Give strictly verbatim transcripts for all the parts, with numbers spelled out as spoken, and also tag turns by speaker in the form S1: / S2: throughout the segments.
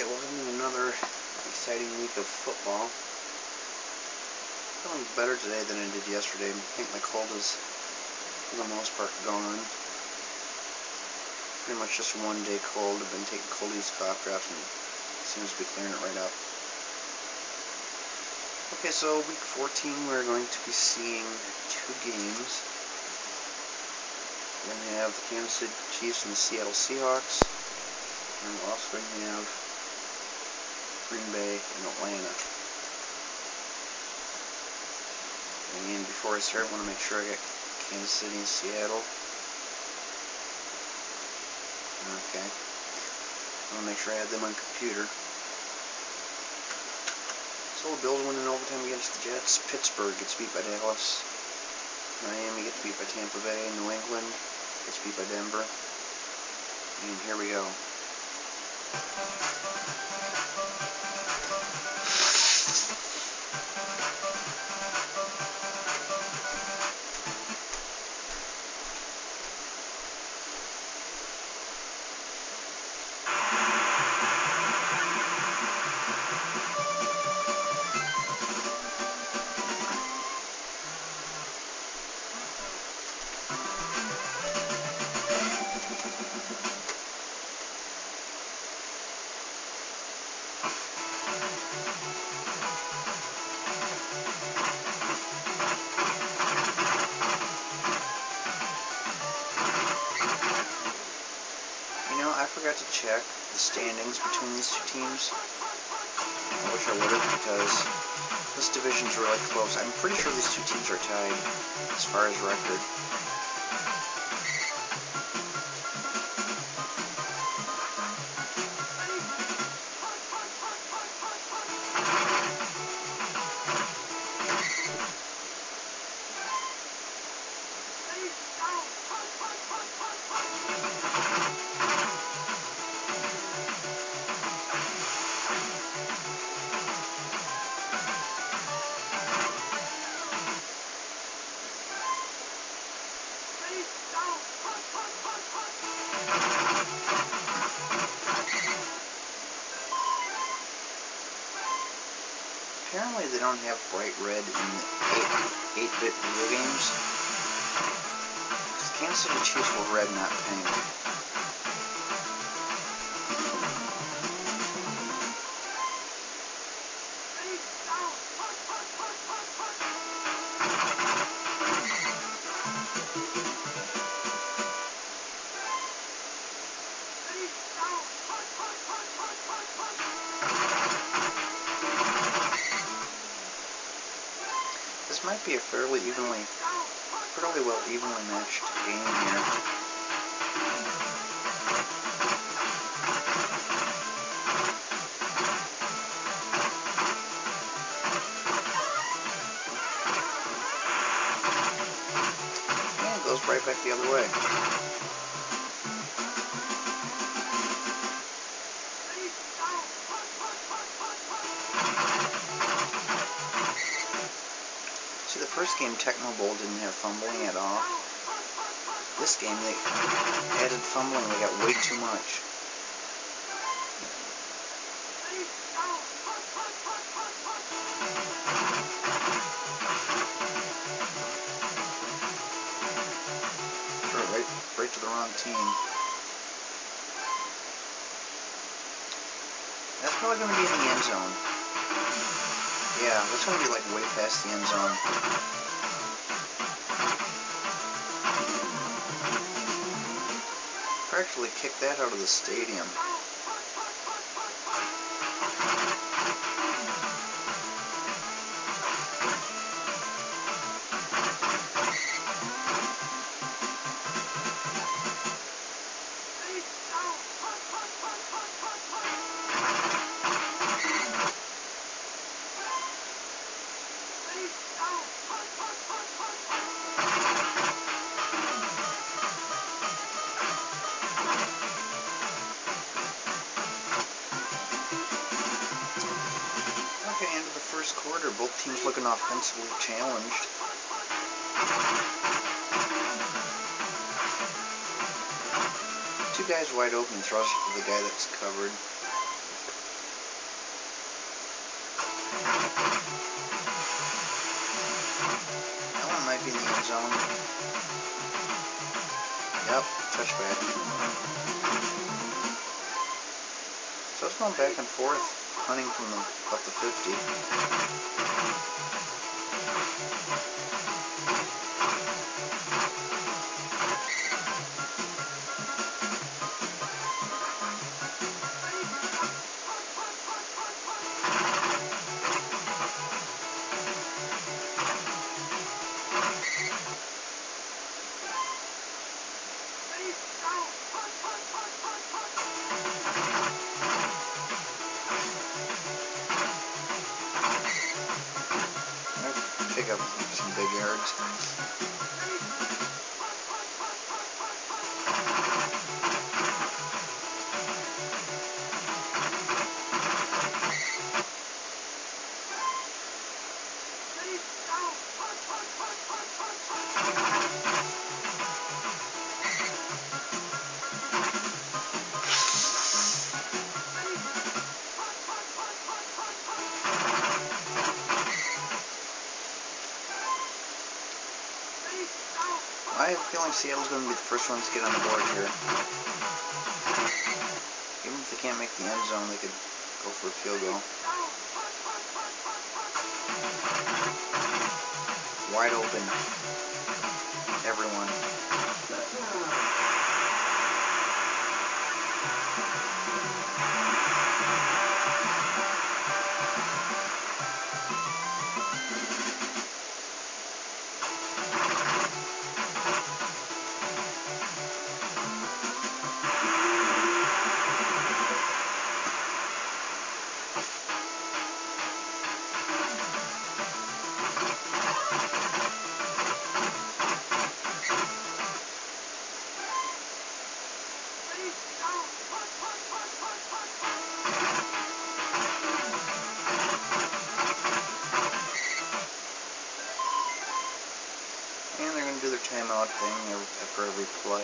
S1: welcome to another exciting week of football. Feeling better today than I did yesterday. I think my cold is, for the most part, gone. Pretty much just one day cold. I've been taking cold-use cough drops and it seems to be clearing it right up. Okay, so week fourteen we're going to be seeing two games. We're going to have the Kansas City Chiefs and the Seattle Seahawks. And we're also going to have Green Bay and Atlanta. And before I start, I want to make sure I got Kansas City and Seattle. Okay. I want to make sure I had them on computer. So the Bills win in overtime against the Jets. Pittsburgh gets beat by Dallas. Miami gets beat by Tampa Bay. New England gets beat by Denver. And here we go. I forgot to check the standings between these two teams. I wish I would have, because this division's really close. I'm pretty sure these two teams are tied as far as record. Apparently they don't have bright red in the eight bit video games. Because Kansas City Chiefs were red, not pink. This might be a fairly evenly, fairly well evenly matched game here. And it goes right back the other way. See, the first game, Tecmo didn't have fumbling at all. This game, they added fumbling. They got way too much. Sure, right, right to the wrong team. That's probably going to be in the end zone. Yeah, that's going to be like way past the end zone. I'll actually kick that out of the stadium. Okay, end of the first quarter, both teams looking offensively challenged. Two guys wide open, throws to the guy that's covered. might be in the end zone. Yep, touchback. So it's going back and forth, hunting from the, up the fifty. Pick up some big yards. I have a feeling Seattle's going to be the first ones to get on the board here. Even if they can't make the end zone, they could go for a field goal. Wide open. Everyone. And they're going to do their timeout thing after every play.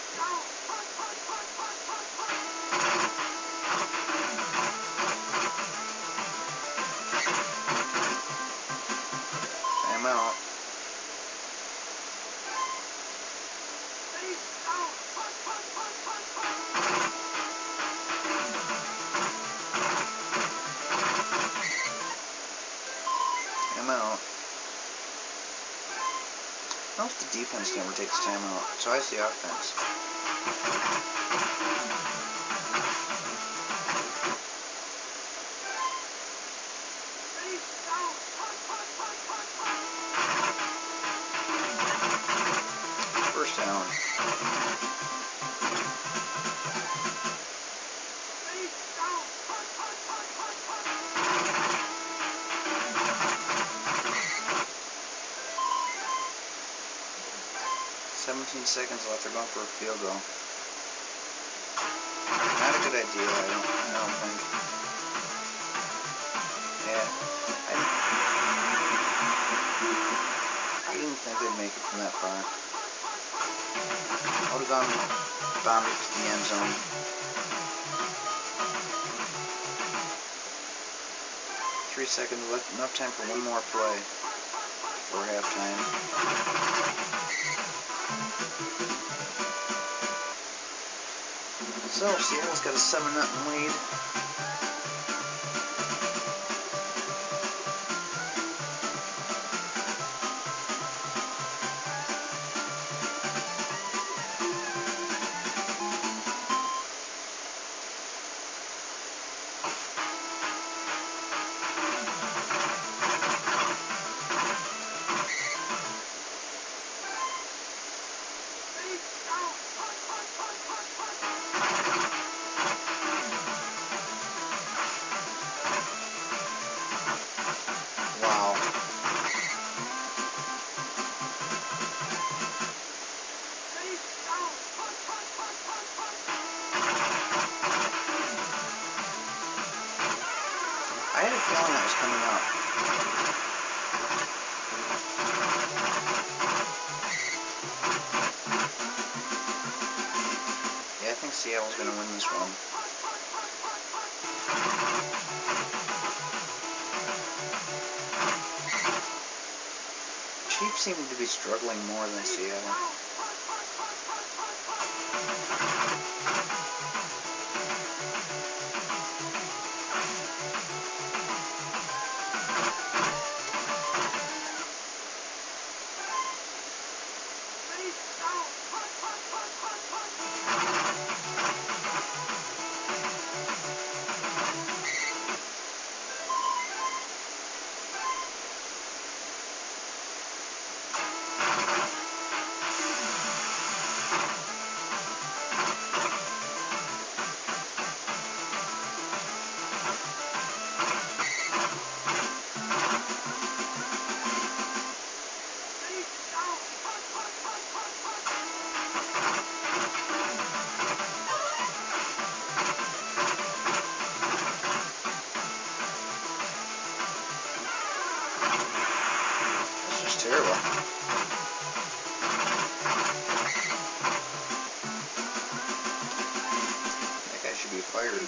S1: Timeout. Timeout. Most of the defense never takes timeout, so I see offense. First down. seventeen seconds left. They're going for a field goal. Not a good idea, I don't, I don't think. Yeah. I didn't, I didn't think they'd make it from that far. I would have gone bombed it to the end zone. Three seconds left. Enough time for one more play before halftime. So, Seattle's got a seven nothing lead. Wow. I had a feeling that was coming up. Yeah, I think Seattle's going to win this one. Chiefs seem to be struggling more than Seattle. Terrible. That guy should be fired.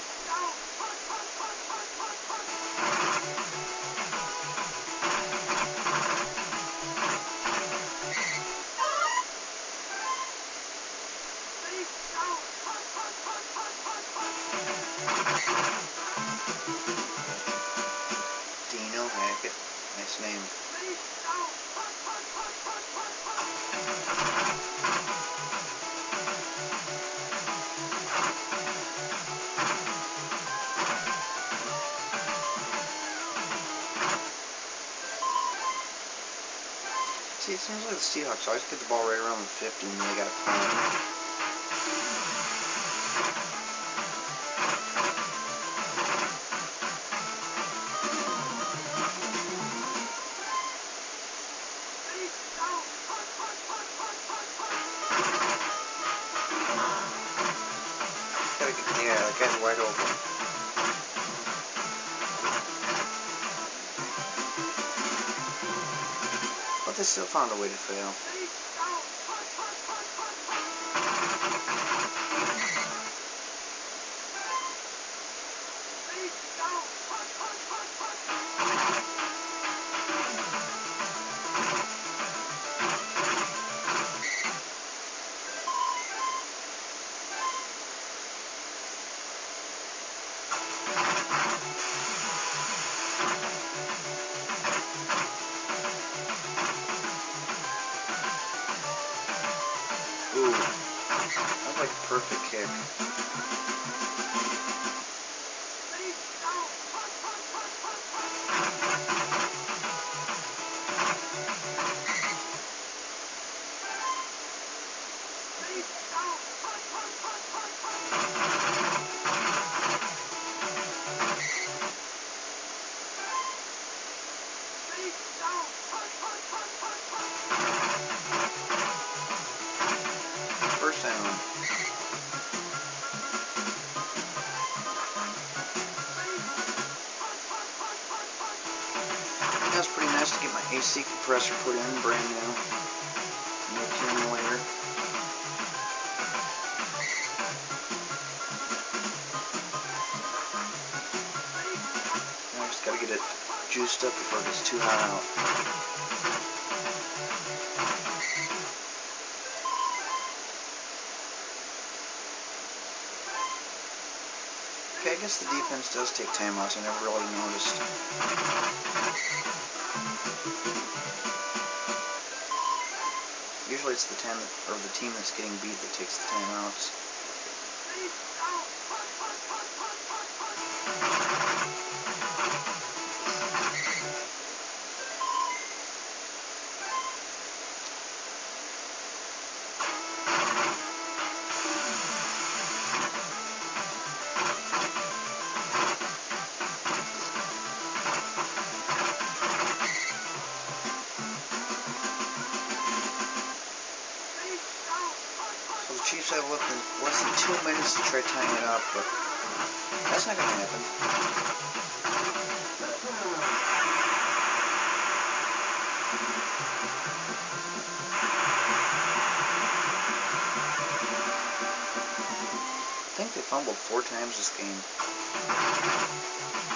S1: Dino Hackett. Nice name. See, it seems like the Seahawks always get the ball right around the fifty and they got a punt. Yeah, that guy's wide open. But they still found a way to fail. Ooh, that's like a perfect kick. First down. That's pretty nice to get my A C compressor put in, brand new. New accumulator. Now I just gotta get it juiced up before it gets too hot out. Okay, I guess the defense does take timeouts. I never really noticed. Usually it's the ten or the team that's getting beat that takes the timeouts. So the Chiefs have less than, less than two minutes to try tying it up, but that's not going to happen. I think they fumbled four times this game.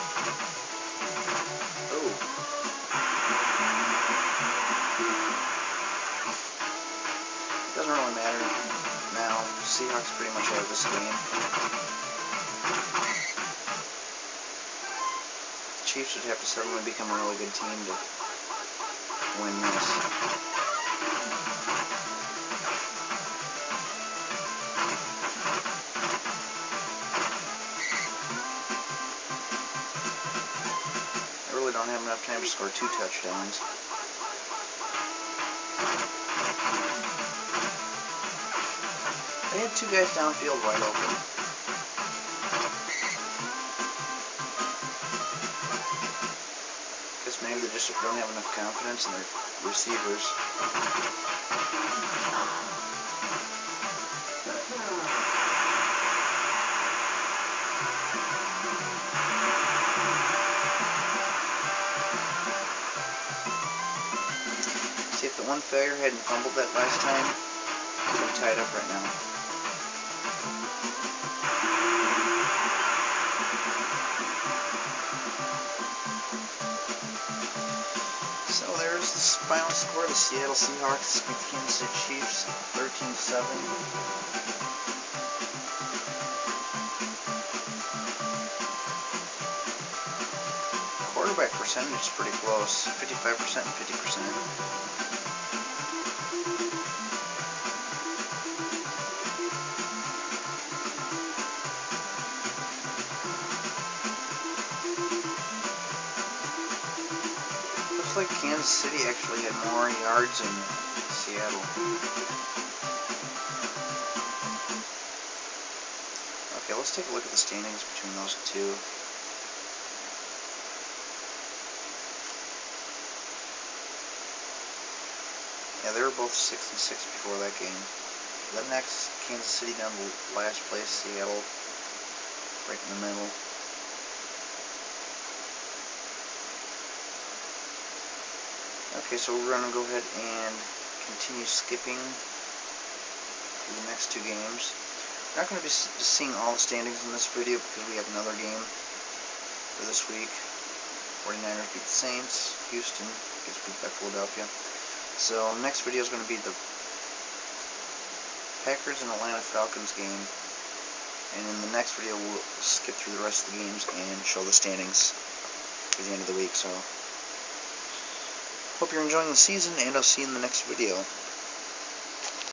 S1: Oh. Seahawks pretty much have this game. The Chiefs would have to suddenly become a really good team to win this. They really don't have enough time to score two touchdowns. They had two guys downfield wide open. Guess maybe they just don't have enough confidence in their receivers. See, if the one failure hadn't fumbled that last time, we'd be tied up right now. So there's the final score. The Seattle Seahawks beat the Kansas City Chiefs thirteen to seven. Quarterback percentage is pretty close, fifty-five percent and fifty percent. Looks like Kansas City actually had more yards than Seattle. Okay, let's take a look at the standings between those two. Yeah, they were both six and six before that game. Then next, Kansas City down to last place, Seattle right in the middle. Okay, so we're going to go ahead and continue skipping through the next two games. We're not going to be seeing all the standings in this video because we have another game for this week. forty-niners beat the Saints, Houston gets beat by Philadelphia. So next video is going to be the Packers and Atlanta Falcons game. And in the next video we'll skip through the rest of the games and show the standings for the end of the week. So hope you're enjoying the season, and I'll see you in the next video.